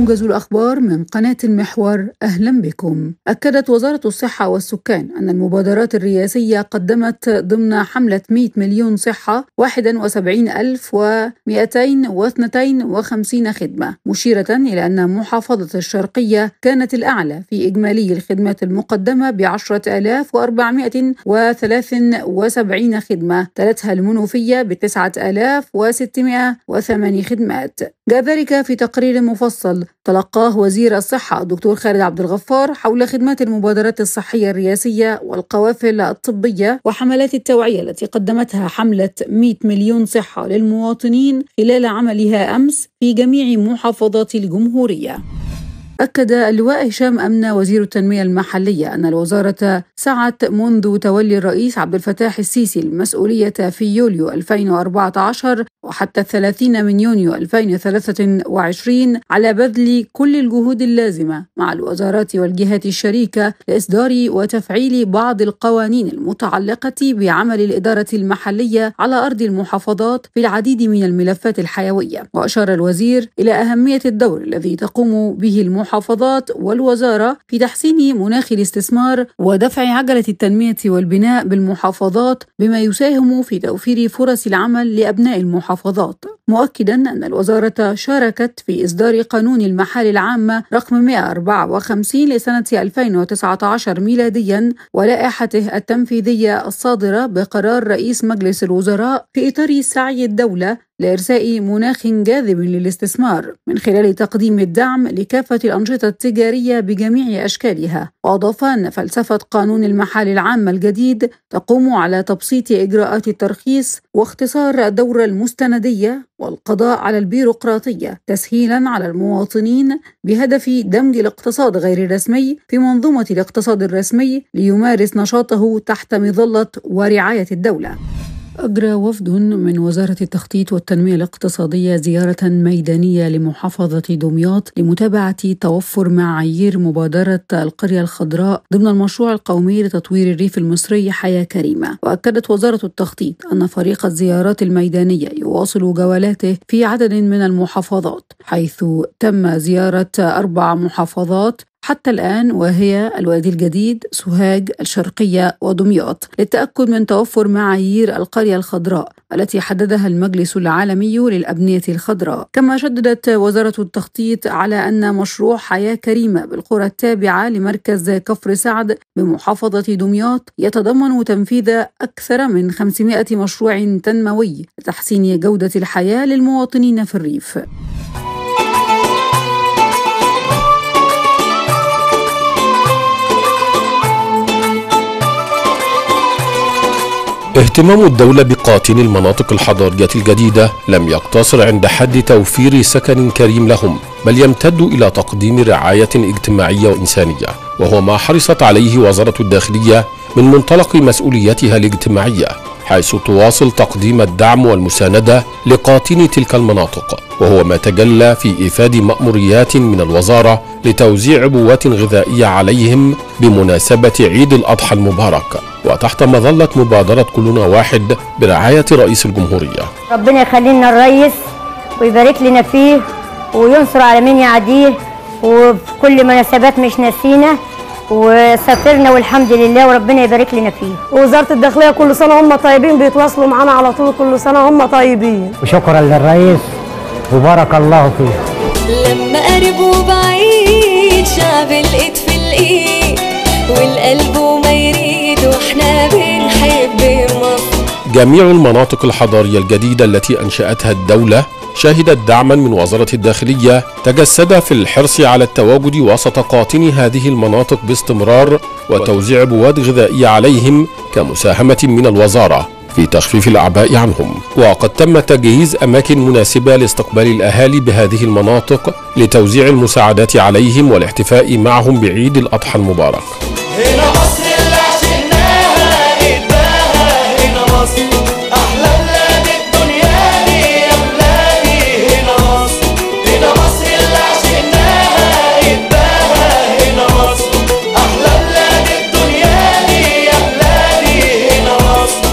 موجز الأخبار من قناة المحور، أهلا بكم. أكدت وزارة الصحة والسكان أن المبادرات الرئاسية قدمت ضمن حملة 100 مليون صحة 71,252 خدمة، مشيرة إلى أن محافظة الشرقية كانت الأعلى في إجمالي الخدمات المقدمة ب10,473 خدمة، تلتها المنوفية ب9,608 خدمات. جاء ذلك في تقرير مفصل تلقاه وزير الصحة الدكتور خالد عبد الغفار حول خدمات المبادرات الصحية الرئاسية والقوافل الطبية وحملات التوعية التي قدمتها حملة 100 مليون صحة للمواطنين خلال عملها أمس في جميع محافظات الجمهورية. أكد اللواء هشام أمنة وزير التنمية المحلية أن الوزارة سعت منذ تولي الرئيس عبد الفتاح السيسي المسؤولية في يوليو 2014 وحتى 30 من يونيو 2023 على بذل كل الجهود اللازمة مع الوزارات والجهات الشريكة لإصدار وتفعيل بعض القوانين المتعلقة بعمل الإدارة المحلية على أرض المحافظات في العديد من الملفات الحيوية. وأشار الوزير إلى أهمية الدور الذي تقوم به المحافظات والوزارة في تحسين مناخ الاستثمار ودفع عجلة التنمية والبناء بالمحافظات بما يساهم في توفير فرص العمل لأبناء المحافظات، مؤكدا أن الوزارة شاركت في إصدار قانون المحال العامة رقم 154 لسنة 2019 ميلاديا ولائحته التنفيذية الصادرة بقرار رئيس مجلس الوزراء في إطار سعي الدولة لإرساء مناخ جاذب للاستثمار من خلال تقديم الدعم لكافة الأنشطة التجارية بجميع أشكالها. وأضاف أن فلسفة قانون المحال العامة الجديد تقوم على تبسيط إجراءات الترخيص واختصار دور المستندية والقضاء على البيروقراطية تسهيلا على المواطنين بهدف دمج الاقتصاد غير الرسمي في منظومة الاقتصاد الرسمي ليمارس نشاطه تحت مظلة ورعاية الدولة. أجرى وفد من وزارة التخطيط والتنمية الاقتصادية زيارة ميدانية لمحافظة دمياط لمتابعة توفر معايير مبادرة القرية الخضراء ضمن المشروع القومي لتطوير الريف المصري حياة كريمة. وأكدت وزارة التخطيط أن فريق الزيارات الميدانية يواصل جولاته في عدد من المحافظات، حيث تم زيارة 4 محافظات حتى الآن، وهي الوادي الجديد، سوهاج، الشرقية ودمياط، للتأكد من توفر معايير القرية الخضراء التي حددها المجلس العالمي للأبنية الخضراء. كما شددت وزارة التخطيط على أن مشروع حياة كريمة بالقرى التابعة لمركز كفر سعد بمحافظة دمياط يتضمن تنفيذ أكثر من 500 مشروع تنموي لتحسين جودة الحياة للمواطنين في الريف. اهتمام الدولة بقاطني المناطق الحضرية الجديدة لم يقتصر عند حد توفير سكن كريم لهم، بل يمتد إلى تقديم رعاية اجتماعية وإنسانية، وهو ما حرصت عليه وزارة الداخلية من منطلق مسؤوليتها الاجتماعية، حيث تواصل تقديم الدعم والمساندة لقاطني تلك المناطق، وهو ما تجلى في إيفاد مأموريات من الوزارة لتوزيع عبوات غذائية عليهم بمناسبة عيد الأضحى المبارك، وتحت مظلة مبادرة كلنا واحد برعاية رئيس الجمهورية. ربنا يخلي لنا الرئيس ويبارك لنا فيه وينصر على مين يعديه، وفي كل مناسبات مش ناسينا وسافرنا والحمد لله، وربنا يبارك لنا فيه. ووزارة الداخلية كل سنة هم طيبين، بيتواصلوا معانا على طول، كل سنة هم طيبين. وشكرا للرئيس وبارك الله فيه. لما قرب وبعيد شعب الإيد في الإيد والقلب وما يريد واحنا بنحب مصر. جميع المناطق الحضارية الجديدة التي أنشأتها الدولة شهدت دعما من وزارة الداخلية تجسد في الحرص على التواجد وسط قاطني هذه المناطق باستمرار وتوزيع عبوات غذائية عليهم كمساهمة من الوزارة في تخفيف الأعباء عنهم. وقد تم تجهيز أماكن مناسبة لاستقبال الأهالي بهذه المناطق لتوزيع المساعدات عليهم والاحتفاء معهم بعيد الأضحى المبارك. هنا مصر اللي عشناها إيداها، هنا مصر أحلى بلاد الدنيا دي يا بلادي، هنا مصر، هنا مصر اللي عشناها إيداها، هنا مصر أحلى بلاد الدنيا دي يا بلادي، هنا مصر.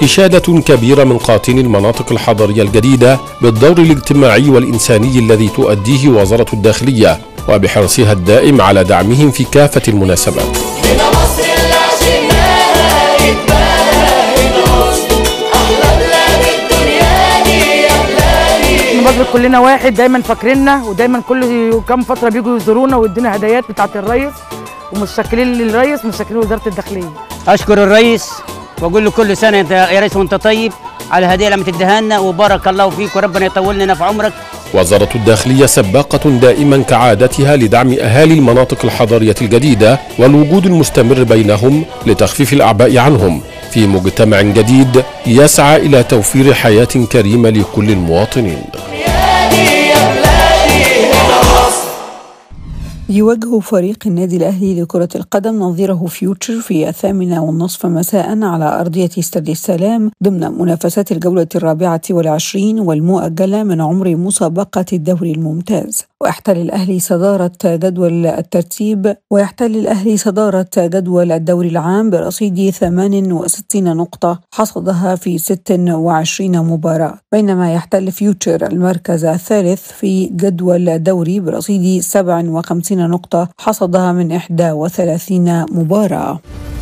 إشادة كبيرة من قاطني المناطق الحضرية الجديدة بالدور الاجتماعي والإنساني الذي تؤديه وزارة الداخلية وبحرصها الدائم على دعمهم في كافة المناسبات. هنا مصر اللي عشناها اتباها هنا مصر أحلى بلاد الدنيا دي يا بلادي. مصر كلنا واحد، دايما فاكريننا ودايما كل كام فترة بيجوا يزورونا ويدونا هدايات بتاعة الريس، ومتشكرين للريس ومتشكرين لوزارة الداخلية. أشكر الرئيس وأقول له كل سنة يا ريس وأنت طيب على هدية لما تديها لنا، وبارك الله فيك وربنا يطول لنا في عمرك. وزارة الداخلية سباقة دائما كعادتها لدعم أهالي المناطق الحضرية الجديدة والوجود المستمر بينهم لتخفيف الأعباء عنهم في مجتمع جديد يسعى إلى توفير حياة كريمة لكل المواطنين. يواجه فريق النادي الأهلي لكرة القدم نظيره فيوتشر في 8:30 مساء على أرضية استاد السلام ضمن منافسات الجولة 24 والمؤجلة من عمر مسابقة الدوري الممتاز. ويحتل الأهلي صدارة جدول الدوري العام برصيد 68 نقطة حصدها في 26 مباراة، بينما يحتل فيوتشر المركز الثالث في جدول الدوري برصيد 57 نقطة حصدها من 31 مباراة.